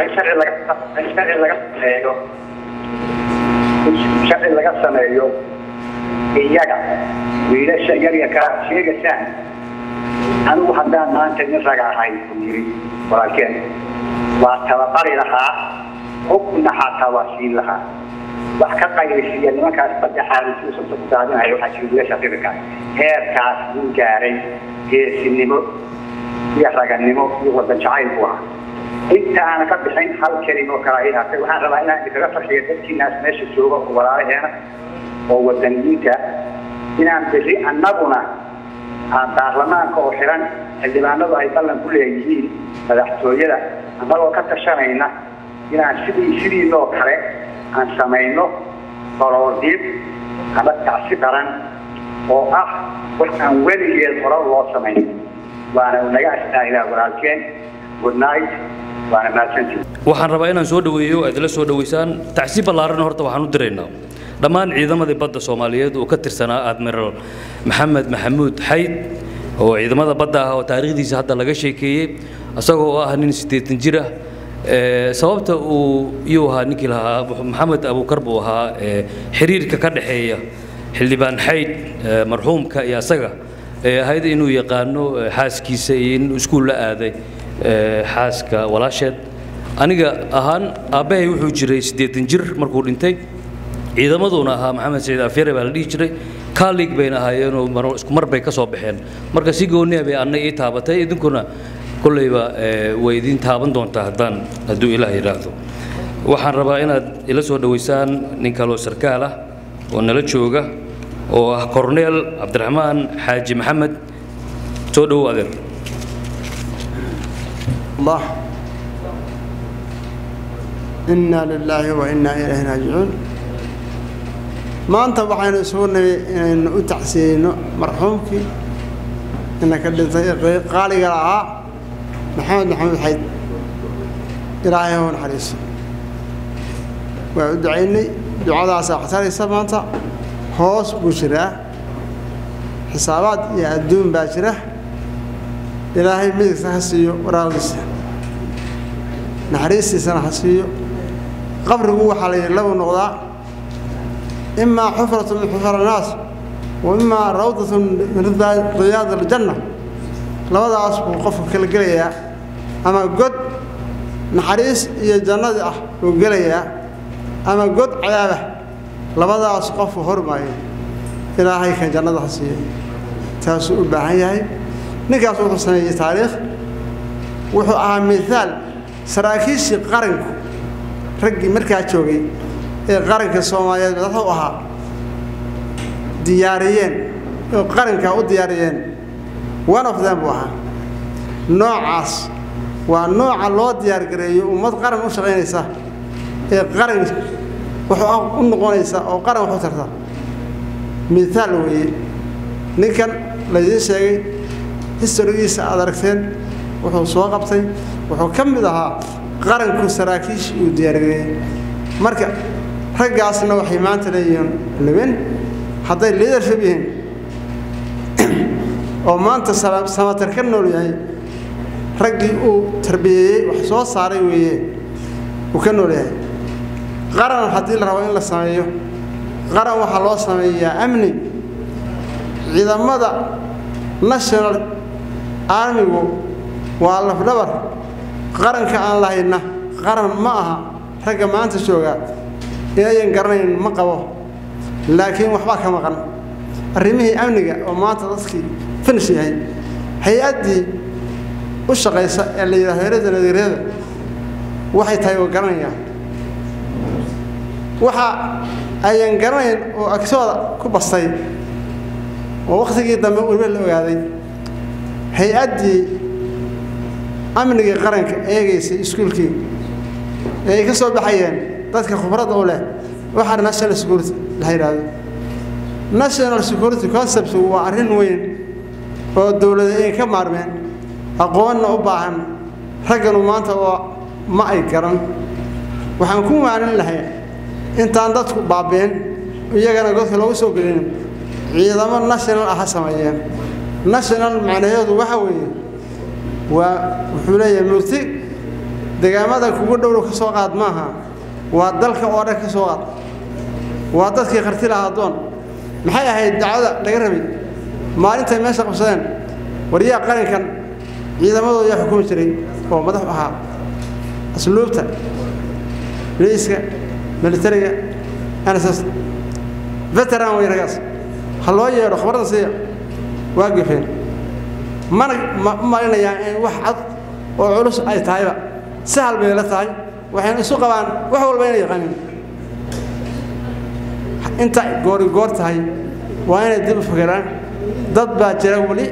sharci laga sameeyo iyaga wiilasha yaryarka sheegasaan anigu haddaan maanta nin raga ahay yiri walaalkeen waa tababari lahaa xubna xataa waa siin lahaa wax ka qayrisiya nimankaas baddaxaadii soo saaranayo waxaa jira wiilasha yaryarka heerkaas uu gaaray geesinimo iyo raganimo iyo wadan jacayl buu ahaa inta aan ka bixin hal kelimo kala yahay waxaan rabaa inaan idinkaga farxiyo dadkii naas meesha jooga oo walaalaheena oo wadaniinta inaan bixi annaguna aan baarlamaanka oo xiran xildhibaanadu ay ballan ku leeyihiin madaxtooyada annagoo ka tashanayna inaan sidii loo kale aan samayno qoroodiib ama tacsi daran oo ah wax aan weligeed hore loo samayn وأنا نجحنا إلى ولكن والنايت وأنا ما سنتي. waxaan rabaa inaan soo dhaweeyo adla soo dhaweysaan tacsiib ballaaran horta waxaan u direynaa dhammaan ciidamadii badda Soomaaliyeed oo ka tirsanaa Admiral Maxamed Maxamuud Xayd oo ciidamada badda ah oo taariikhdiisa hadda laga sheekeeyay asagoo ah nin 80 jir ah sababta uu ahaa ninkii lahaa Maxamed Abuukar buu ahaa xiriirka ka dhaxeeya xildhibaan Xayd marxuumka iyo asaga ahayd inuu yaqaano xaaskiisa in iskuul la aaday xaaska walaasheed aniga ahaan aabahay wuxuu jiray 80 jir markuu dhintay ciidamaduna ahaa Maxamed Saciid Afyare baa la dhigi jiray colleague bayna ahaayeen oo isku mar bay ka soo baxeen marka si gooni ah bay annay ii taabatay idinkuna kullayba way idin taaban doontaa hadduu Ilaahay yiraahdo waxaan rabaa inaad ila soo dhaweysaan nin kale oo sarkaal ah oo nala jooga oo ah Cornel Cabdiraxmaan Xaaji Maxamed soo dhaw adeer الله إنا لله وإنا إليه راجعون ما أنت بحين سورنا إن أتحسين مرحومك إنك اللي قال قال محمد حيد إلهي هون حريص وأدعيني دعاء ساعتين سبعة هوس بشرة حسابات يأدون باشرة إلهي ميك سحسيو وراغس نحريسي سنة حسيو قبر هو حالي لو نغضاء إما حفرة من حفر الناس وإما روضة من رياض الجنة لو هذا أصبح قفل كل قليا أما قد نحريس إيا الجنة وقليا أما قد عذابه لو هذا أصبح هرمائي إلهي كان جنة حسيو تاسو بحيهي ninkaas wuxuu sameeyay taariikh wuxuu ahaa midaal saraakiishii qaranku ragii markaa joogay ee qaranka Soomaaliyeed wuxuu ahaa diyaariyeen oo qaranka u diyaariyeen one of them waxa noocaas waa nooca loo diyaar gareeyo ummad qaran u shaqeynaysa ee qaran wuxuu u noqonaysa oo qaran wuxuu tarta midaal weeye ninkan la sheegay historigiisa aad aragteen wuxuu soo qabtay wuxuu ka mid ahaa qaranku saraakiish uu diyaariyay marka raggaasna waxay maanta leeyihiin leben hadday leadership yihiin oo maanta samatar ka nool yahay raggii uu tarbiyay wax soo saaray weeye uu ka nool yahay qaran haddii la rabo in la sameeyo qaran waxa loo sameeyaa amni ciidamada national armigu waa lafdhabar qaranka aan lahayna qaran ma aha ragga maanta jooga inayan garanayn ma qabo laakiin waxba ka maqan arrimihii amniga oo maanta dadkii finish yahay hay-addii u shaqaysa ee la yidhaahdo heerada nadiirada waxay tahay oo garanayaan waxa ayan garanayn oo agtooda ku bastay oo waqtigii dambe weliba la ogaaday hay-addii amniga qaranka eegaysay iskuulkii ee ay ka soo baxayeen dadka khubradda u leh waxaa national security la yidhaahdo national security concept waa arrin weyn oo dowladda ay ka maarmeen aqoonna u baahan ragganu maanta oo ma ay garan waxaan ku waanin lahay intaan dadku baabeen iyagana godka lagu soo gelin ciidamo national ah sameeyeen national macnaheedu waxa weeye waa wuxuu leeyahay murti deegaamada kugu dhow ka soo qaad maaha waa dalka oo dhan ka soo qaad waa dadkii qarti lahaa doon maxay ahayd dacwada laga rabay maalinta meesha qabsadeen wariyaa qarankan ciidamadooda ayaa xukumi jiray oo madax ahaa asluubta raiiska militariga NSS veteran weeragaas haloo yeero khibradda siiya waa gafeen mana marinayaan in wax cad oo culus ay tahayba sahal bay la tahay waxaan isu qabaan wax walba inay yaqaaniin inta goor tahay waa inay dib u fikiraan dad baa jira wali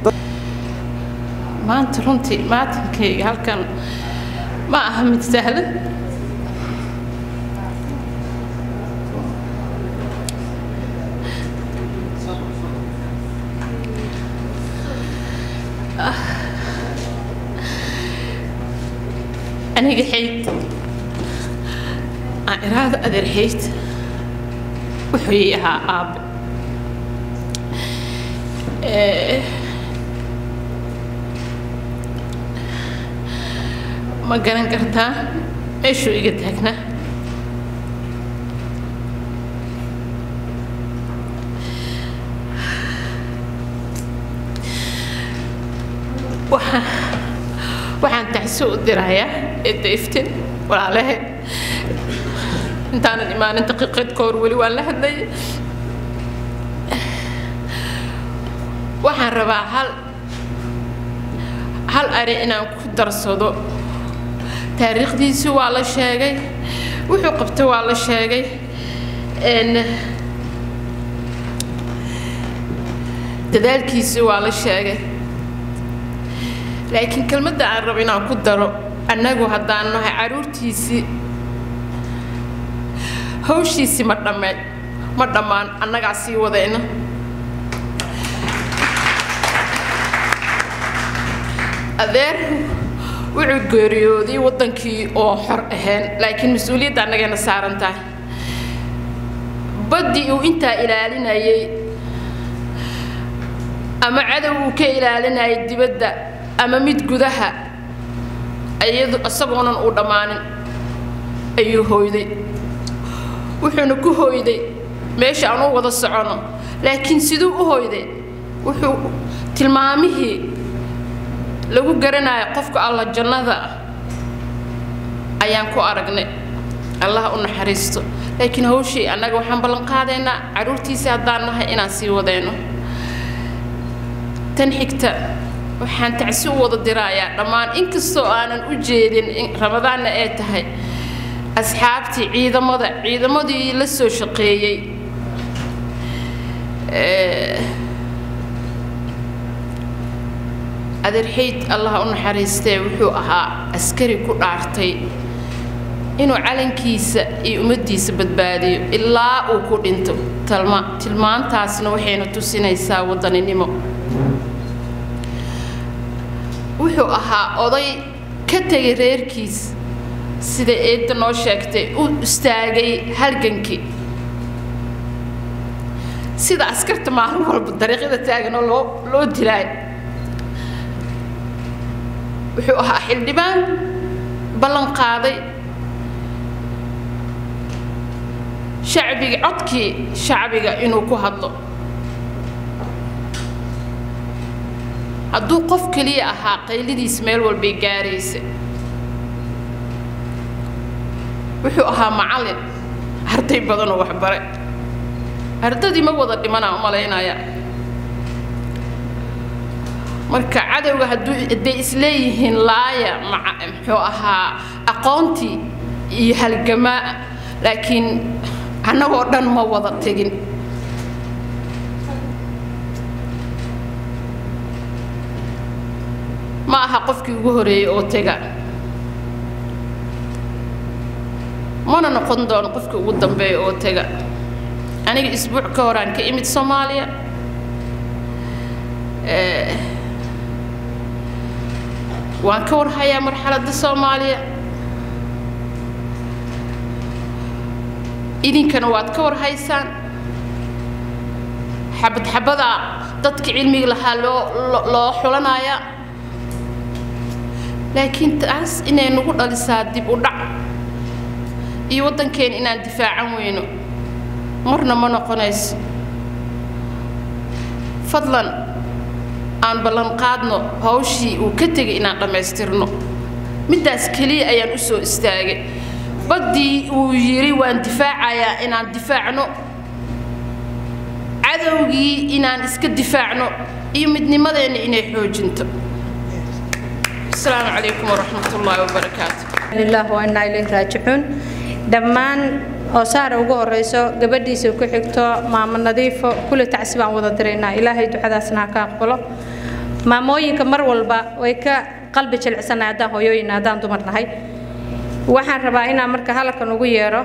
maanta runtii maatankayga halkan ma aha mid sahlan aniga xayd aan iraada adeer xayd wuxuu yahaa aabe ma garan kartaa meeshuu iga taagnaa waxaan tacsi u dirayaa eedda iftiin walaalaheed intaanan imaanin daqiiqeed ka hor weli waan la hadlayay waxaan rabaa hal ari inaan ku darsado taariikhdiisii waa la sheegay wuxuu qabtay waa la sheegay dadaalkiisii waa la sheegay laakiin kelmadda aan rabo inaan ku daro annagu haddaan nahay caruurtiisii hawshiisii ma dhammaan annagaa sii wadayna adeer wuxuu geeriyooday waddankii oo xor ahayn laakiin mas-uuliyadda annagayna saaran tahay baddii uu intaa ilaalinayay ama cadow uu ka ilaalinayay dibadda ama mid gudaha ayadu asagoonan uu dhammaanin ayuu hooyday wuxuuna ku hooyday meesha aan u wada socono laakiin siduu u hooyday wuxuu tilmaamihii lagu garanayo qofka alla jannada ayaan ku aragnay allah u naxariisto laakiin hawshii annaga waxaan ballan qaadaynaa caruurtiisii haddaan nahay inaan sii wadayno tan xigta waxaan tacsi u wada dirayaa dhammaan inkastoo aanan u jeedin ramadaanna ay tahay asxaabtii ciidamadii la soo shaqeeyey adeer xayd allah u naxariistee wuxuu ahaa askari ku dhaartay inuu calankiisa iyo ummaddiisa badbaadiyo ilaa uu ku dhinto tilmaantaasna waxayna tusinaysaa wadaninimo wuxuu ahaa oday ka tegay reerkiis sida eedda noo sheegtay u istaagay halgankii sida askarta maalin walba dariiqyada taaganoo loo dilaay wuxuu ahaa xildhibaan ballan qaaday codkii shacbiga inuu ku hadlo hadduu qof keliya ahaa qaylidiis meel walbay gaaraysa wuxuu ahaa macallin arday badanoo waxbaray ardadii ma wada dhimanaa u malaynaya marka cadowga hadday isleeyihiin laaya muxuu ahaa aqoontii iyo halgamaa laakiin annagoo dhan ma wada tegin ma aha qofkii ugu horeeyay oo tega mana noqon doono qofkii ugu dambeeya oo tega aniga isbuuc ka horaan ka imid Soomaaliya waan ka warhayaa marxaladda Soomaaliya idinkana waad ka warhaysaan xabada dadka cilmiga lahaa loo xulanaya laakiin taas inay nagu dhalisaa dib u dhac iyo waddankeen inaan difaacan weyno marna ma noqonayso fadlan aan ballan qaadno hawshii uu ka tegay inaan dhammaystirno midaas kaliya ayaan u soo istaagay baddii uu yiri waan difaacayaa inaan difaacno cadowgii inaan iska difaacno iyo midnimadeena inay xoojinto السلام عليكم ورحمة الله وبركاته لله وإنا إليه راجعون دمان أصار وجوه الرئيس قبدي سوق حكتو مع من نظيف كل تعسب عن وضدرنا إلهي دعاء سنا كقبله ما موي كمر والبا ويك قلبك العسنا عدا هو يوين عدا دمرنا هاي وحن ربعنا مرك هلا كانوا ويره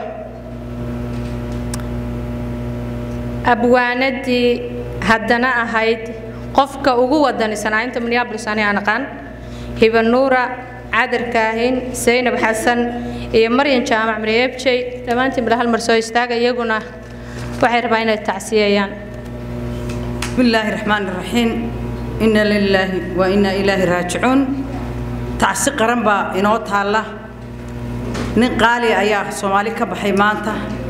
أبواندي هدنا أهيد قفك وجوه دني سنا أنت من يابل سنة أنا كان هبة نورة عادر كاهن زينب حسن iyo Maryan Jaamac Mareebjay dhamaantiin bila hal mar soo istaaga iyaguna waxay rabaan inay tacsiyayaan bismillaahi raxmaani raxiim inna lillahi wa inna ilaahi raaji'uun tacsi qaran baa inoo taala nin qaali ayaa Soomaali ka baxay maanta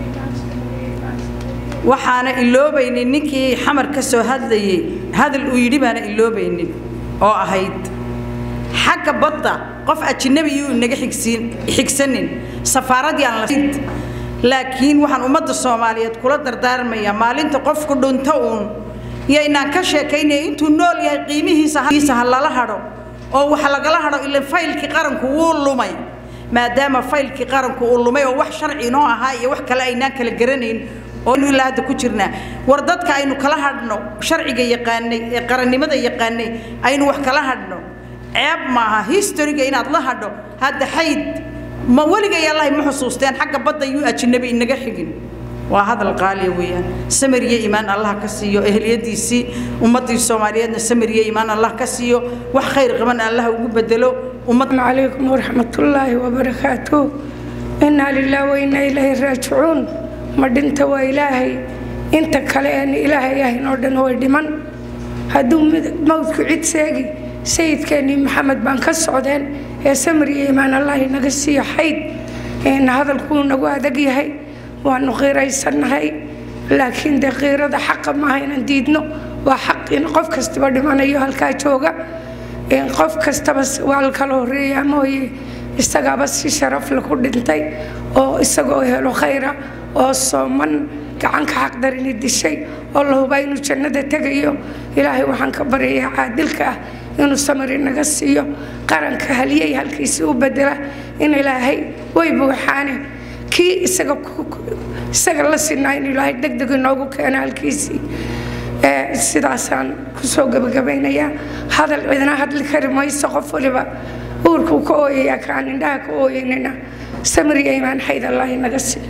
waxaana iloobaynin ninkii xamar ka soo hadlayay hadal uu yidhi baana iloobaynin oo ahayd xagga badda qof ajnabi uu inaga xigsanin safaaradii aan la laakiin waxaan ummadda Soomaaliyeed kula dardaarmaya maalinta qofku dhunto uun inaan ka sheekaynay intuu nool yahay qiimihiisa lala hado oo waxa lagala hado ilaa faylkii qaranku uu lumay maadaama faylkii qaranku uu lumay oo wax sharci noo ahaa iyo wax kale aynaan kala garanayn oo ilaa hadda ku jirnaa war dadka aynu kala hadno sharciga yaqaanay ee qarannimada yaqaanay aynu wax kala hadno ceeb maaha historyga inaad la hadho hadda xayd ma waliga yaallah ma xusuusteen xagga badda yu ajnabi inaga xigin waa hadal qaali weeyaan samiriye iimaan Allah ka siiyo ehliyadiisi ummadii Soomaaliyeedna samiriye iimaan Allah ka siiyo wax khayr qaban Allah ugu bedelo ummadna alaykum wa rahmatullahi wa barakatuh inna lillahi wa inna ilayhi raaji'uun ma dhinta waa ilaahay inta kale aan ilaahay ahayn oo dhan way dhiman haduu mawdku cid seegi sayidkeeni maxamed baan ka socdeen ee samiriye iimaan Allah inaga siiyo xayd in hadalku nagu adag yahay waanu qiiraysanahay laakiin daqiirada xaq ma haynan diidno waa xaq in qof kastaba dhimanayo halka jooga in qof kastaba wal kala horeeya mooyee isagaba si sharaf la ku dhintay oo isagoo helo khayra oo sooman gacan ka xaq darin dishay oo la hubo inuu jannada tagayo ilaahay waxaan ka baryayaa caadilka inuu samiri naga siiyo qaranka haliyay halkiisa u bedela in ilaahay way buuxaane kii isaga la sinaa in ilaahay degdeg inoogu keeno halkiisii sidaasaan kusoo gabagabaynayaa hadal cidna hadli kari mayso qof waliba uurkuu ka ooyaya kaan indhaha ka ooyanina samiriya iimaan xayd allah inaga siiyo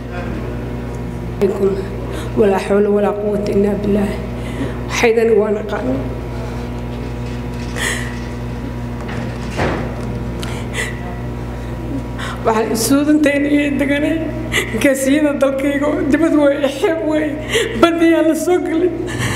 walaa xawla walaa quwata illaa billaah xaydani waa naqaan waxaan isuudantayn iyo deganay kaasiyada dalkayga dibad way xeeb way badiyaa la soo galay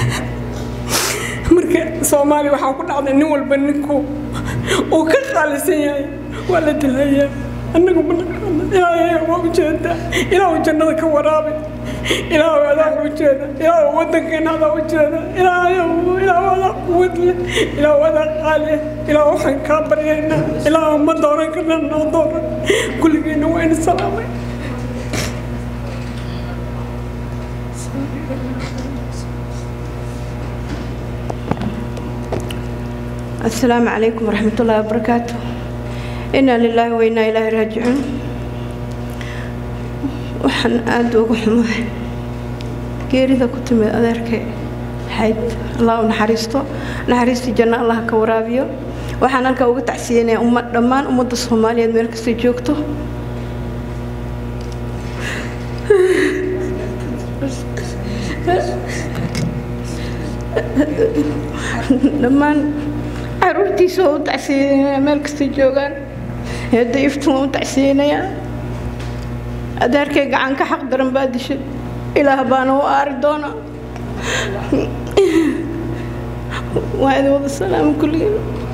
marka Soomaali waxa ku dhacday nin walba ninku uu ka qaalisan yahay waa la dilayaa annagu ma naqaan ilaahay waa u jeeda ilaahay jannada ka waraabay ilaahay waa u jeeda ilaahay wadankeena u jeeda ilaahay waa quwad ilaahay waa qaali ilaahay waxaan ka baryaynaa ilaahay ma dooran karna noo dooran kulligeena waa in salaamay السلام عليكم ورحمة الله وبركاته إنا لله وإنا إليه راجعون وحن آدو وحمه geerida ku timid adeerkay xayd Allah naxariisto janna Allah ka waraabiyo waxaan halka uga tacsiyeynaa dhammaan ummadda Soomaaliyeed meel kasta joogto dhammaan caruurtiisa u tacsiyeynaa meel kasta joogaan dayiftu u tacsiyeynaa adeerkay gacan ka xaq daran baa dishay إله بانو أردونا وهذا هو السلام كلنا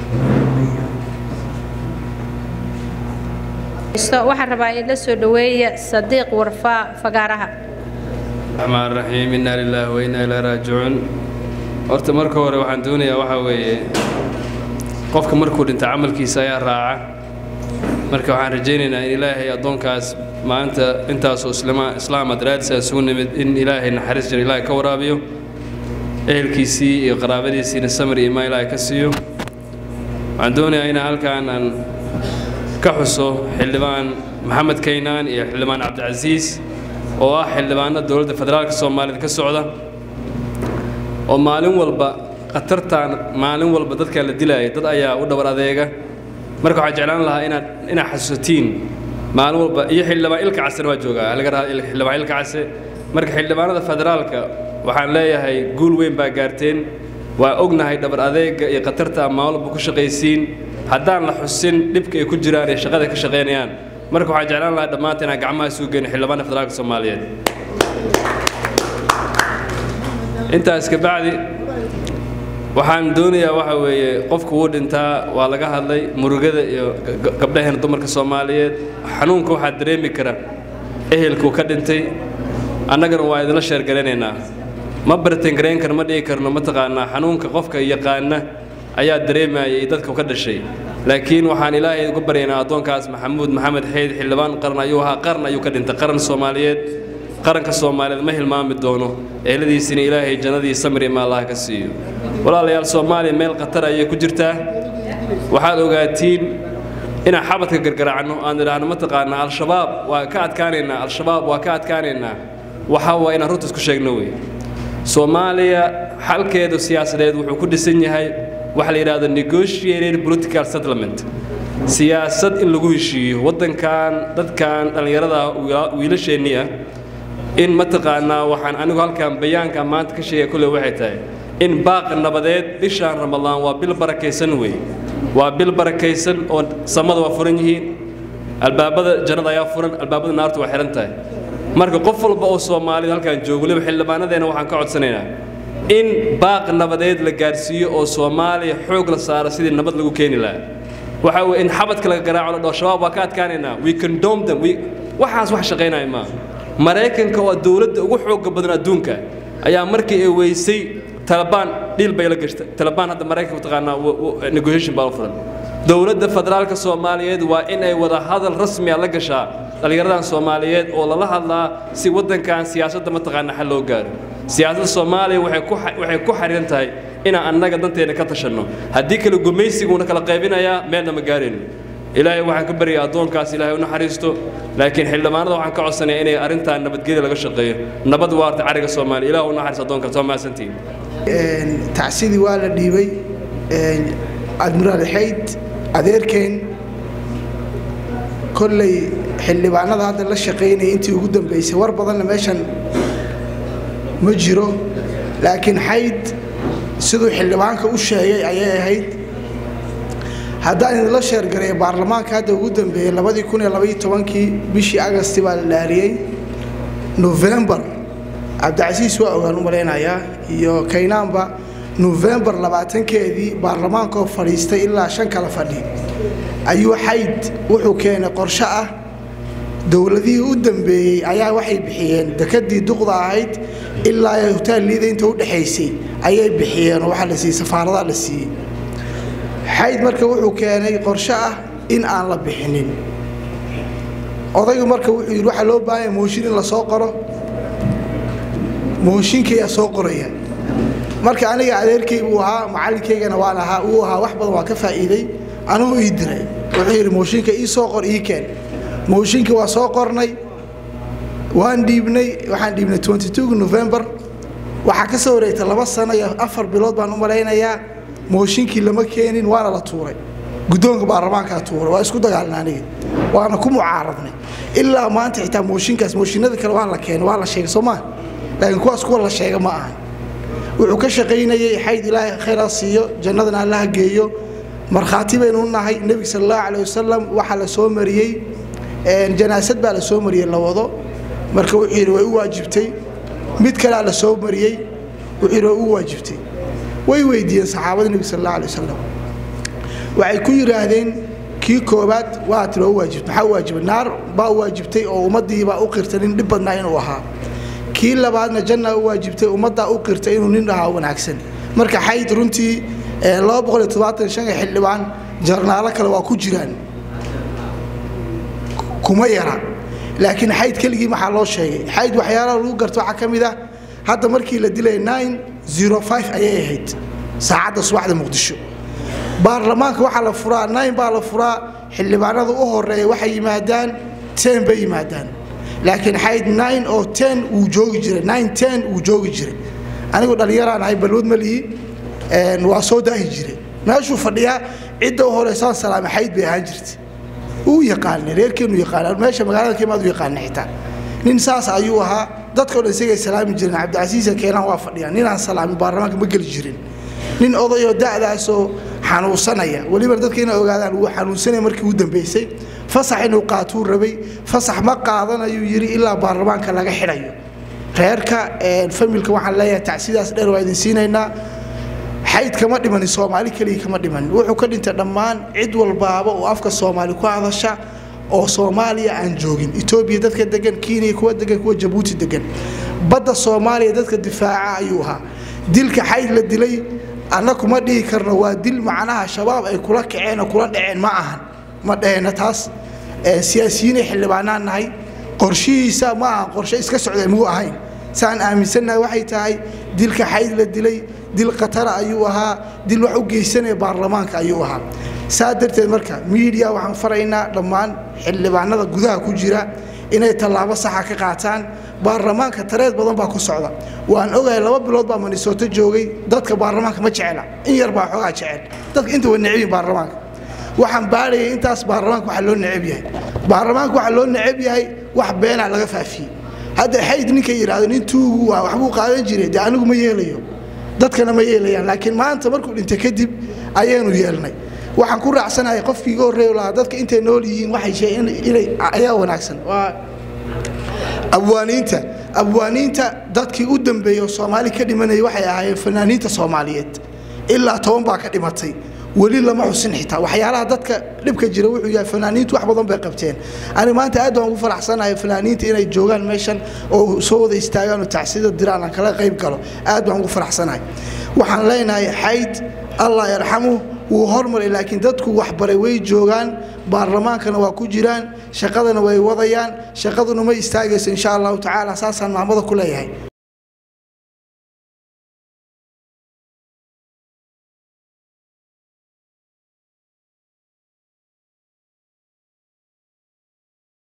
waxaan rabaa in la soo dhaweeyo Sadiiq Warfaa fagaaraha الرحمن الرحيم إنا لله وإنا إليه راجعون horta marka hore waxaan doonayaa waxa weeye qofka markuu dhinta amalkiisa ayaa raaca marka waxaan rajaynaynaa in Ilaahay adoonkaas maanta intaas oo islaam adraadis asugu nimid in Ilaahay naxariis jir Ilaahay ka waraabiyo ehelkiisii iyo qaraabadiisii samir iyo Ilaahay ka siiyo waxaan doonayaa in halkaan aan ka xuso xildhibaan Maxamed Kaynaan iyo xildhibaan Cabdicaziis oo ah xildhibaanada dawladda federaalka Soomaaliya ka socda oo maalin walba qatartaan maalin walba dadka la dilay dad ayaa u dhabar adeega marka waxaan jeclaan lahaa inaad xasuusatiin maalin walba iyo xildhibaan ilka casar waa joogaa laga raad xildhibaan ilka casar marka xildhibaanada federaalka waxaan leeyahay guul weyn baa gaarteen waa ognahay dhabar adeega iyo qatarta maalin walba ku shaqaysiin haddaan la xusin dhibka ay ku jiraan ee shaqada ka shaqaynayaan marka waxaan jeclaan lahaa dhammaanta inaan gacmaha isugu geyno xildhibaanka federaalka Soomaaliyeed intaas ka bacdi waxaan doonayaa waxa weeye qofku uu dhintaa waa laga hadlay murugada iyo gabdhaheena dumarka Soomaaliyeed xanuunka waxa dareemi kara ehelku ka dhintay annagana waa idin la sheer galeenaynaa ma barteen gareen karno ma dhigi karno ma taqaanaa xanuunka qofka yaqaana ayaa dareemayay dadka ka dhashay laakiin waxaan ilaahay ugu baryaynaa adoonkaas maxamuud maxamed xeyd xildhibaan qaran ayuu ahaa qaran ayuu ka dhintay qaran Soomaaliyeed qaranka Soomaaliyeed ma hilmaami doono eheladiisina ilaahay jannadii samri ma Allah ka siiyo walaalayaal Soomaaliya meel qatar ay ku jirtaa waxaad ogaatiin ina xabadka gargaraacno aan ilaahna ma taqaanaa al-shabaab waa ka adkaaneynaa al-shabaab waa ka adkaaneynaa waxa waa in runta isku sheegno way Soomaaliya xalkeedu siyaasadeed wuxuu ku dhisan yahay waxa la yiraahdo negotiated political settlement siyaasad in lagu heshiiyo wadankan dadkan dhalinyarada wiilasheeniya in ma taqaanaa waxaan anigu halkan bayaanka maanta ka sheegay kulli waxay tahay in baaq nabadeed bishaan Ramadaan waa bil barakeysan way waa bil barakeysan oo samada waa furan yihiin albaabada jannada ayaa furan albaabada naartu waa xiran tahay marka qof walba oo Soomaali halkan joogo laba xildhibaanadeena waxaan ka codsanaynaa in baaq nabadeed la gaarsiiyo oo Soomaaliya xoog la saaro sidii nabad lagu keeni lahaa waxa weeye in xabadka laga garaaco la shabaab waa ka adkaaneynaa we condemn them waxaas wax shaqeynaya ma Mareykanka waa dawladda ugu xoog badan adduunka ayaa markii ay weysay Taliban deal bay la gashtay Taliban hadda Mareykanka taqaana negotiation baa furan dawladda federaalka Soomaaliyeed waa in ay wada hadal rasmi ah la gashaa dhalinyaradan Soomaaliyeed oo la hadlaa si wadankan siyaasadda ma taqaana xal loo gaaro siyaasadda Soomaaliya waxay ku xariiran tahay in annaga danteena ka tashano haddii kala gumaysiguna kala qaybinaya meelna ma gaareen ilaahay waxaan ka bariyaa adoonkaas ilaahay u naxariisto laakiin xildhibaanada waxaan ka codsanayaa inay arintan nabadgelyo laga shaqeeyo nabad waarta cariga Soomaaliya ilaahay u naxariisto adoonka Soomaaliyeed tacsiidi waa la dhiibay admiraal xeyd adeerkeen kolley xildhibaanada hadda la shaqeynay intii ugu dambeysay war badan meeshan ma jiro laakiin xeyd sidoo xildhibaanka u sheegay ayay ahayd haddaan la sheer garay baarlamaanka hadda ugu dambeeyay 2012 bishii August baa la dhaariyay November Abdulaziz waa ogaan u maleynayaa iyo Kaynaanba November 20keedii baarlamaanka oo fadhiistay ilaa 5 kala fadhi ayuu xayd wuxuu keenay qorshe ah dawladii u dambeeyay ayaa waxay bixiyeen dekadii duqda ahayd ilaa hotel liida inta u dhaxaysay ayay bixiyeen waxa la siiyay safaarada la siiyay xayd marka wuxuu keenay qorshe ah in aan la bixinin odaygu marka wuxuu yiri waxa loo baahan mooshin in la soo qoro mooshinkii soo qoraya marka aniga adeerkay uu ahaa macallinkaygana waan ahaa uu ahaa wax badan waa ka faa'iiday anuu ii diray wuxuu yiri mooshinka ii soo qor ii keen mooshinka waa soo qornay waxaan dhiibnay 22 November waxa ka soo wareegtay 2 sano iyo 4 bilood baan u maleynayaa mooshinkii lama keenin waana la tuuray gudoonka baarlamaanka tuuray waa isku dagaalnaanay waana ku mucaaradnay ilaa maanta xitaa mooshinada kale waa la keenay waa la sheegay Soomaal laakiin kuwaas kuwa la sheegay ma aha wuxuu ka shaqeynayay xayd ilaahay khayr siiyo jannadana Allah geeyo marxaati baynu nahay nabi sallallahu alayhi wasallam waxa la soo mariyay janaasad baa la soo mariyay la wado marka wuxuu yiri way u waajibtay mid kale la soo mariyay wuxuu yiri u waajibtay way weydiiyeen saxaabada nabi sallallahu alayhi wasallam waxay ku yiraahdeen kii koobaad waa tiro waajib waxa waajib naar baa waajibtay oo ummadii baa u qirtay in dib badnaa inuu ahaa kii labaadna janna u waajibtay ummadda u qirtay inuu nin ahaa wanaagsan marka xayd runtii 275 xildhibaan jarnaalo kale waa ku jiraan kuma yara laakiin xayd kaligii maxaa loo sheegay xayd waxyaalaha lagu garto waxa kamid ah hadda markii la dilay 905 ayay ahayd saacada subaxda Muqdisho baarlamaanka waxa la furaa 9 baa la furaa xildhibaanadu u horeeyay waxay yimaadaan 10 bay yimaadaan laakiin xayd 9 oo 10 uu joogi jiray 910 uu joogi jiray anigu dhalinyaraan ahay balwad malihi waa soo daahi jiray meeshuu fadhiyaa cidda u horeysan salaam xayd bay ahaan jirtay uu yaqaan reerkeenu yaqaan meesha magaalada Kimaad uu yaqaan xitaa nin saas ayuu ahaa dadka oo isagay salaami jireen Abdulaziz keenan waa fadhiyaan nin aan salaami baarlamaanka ma gali jirin nin odayo da'daas oo xanuunsanaya waliba dadka inay ogaadaan uu xanuunsanay markii uu dambeysay fasax inuu qaatuu rabay fasax ma qaadanayo yiri ilaa baarlamaanka laga xidhayo reerka familka waxaan leeyahay tacsidaas dheer waa idin siinaynaa xayd kama dhiman Soomaali kaliya kama dhiman wuxuu ka dhintay dhammaan cid walbaaba oo afka Soomaali ku hadasha oo Soomaaliya aan joogin Itoobiya dadka degan Kenya kuwa degan kuwa Djibouti degan badda Soomaaliya dadka difaaca ayuu ahaa dilka xayd la dilay annagu ma dhihi karno waa dil macnaha shabaab ay kula kaceen oo kula dhaceen ma ahan ma dheena taas siyaasiyiin xildhibaanaan nahay qorshihiisa ma aha qorshe iska socday muu ahayn saan aaminsanahay waxay tahay dilka xayd la dilay dil qatar ayuu ahaa dil wax u geysanay baarlamaanka ayuu ahaa saadarteed marka media waxaan faraynaa dhammaan xildhibaanada gudaha ku jira inay tallaabo sax ah ka qaataan baarlamaanka tareed badan baa ku socda waan ogahay 2 bilood baa Minnesota joogay dadka baarlamaanka ma jecela in yar baa xogaa jecel dadka inta way neceb baarlamaanka waxaan baarayay intaas baarlamaanka waxa loo neceb yahay baarlamaanka waxa loo neceb yahay wax been ah laga faafiyay hadda xayd ninka yiraahdo intuu wax buu qaadan jiray anigu ma yeelayo dadkana ma yeelayaan laakiin maanta markuu dhintay kadib ayaanu yeelnay waxaan ku raacsanahay qofkii ugu horeeyay dadka intay nool yihiin waxay sheegeen inay ayaa wanaagsan waa abwaaniinta dadkii u dambeeyay Soomaali ka dhimanay waxay ahaayeen fanaaniinta Soomaaliyeed ilaa 10 baa ka dhimatay wali lama xusin xitaa waxyaalaha dadka dhibka jira wuxuu yahay fanaaniintu wax badan bay qabteen ani maanta aad waan ugu faraxsanahay fanaaniinta inay joogaan meeshan oo soo wada istaagaan oo tacsida diraan aan kala qayb galo aad waan ugu faraxsanahay waxaan leenahay xayd Allah yarhamu wuu hormaray laakiin dadku wax baray way joogaan baarlamaankana waa ku jiraan shaqadana way wadayaan shaqaduna ma istaagayso insha Allah taala aasaasan maamada ku leeyahay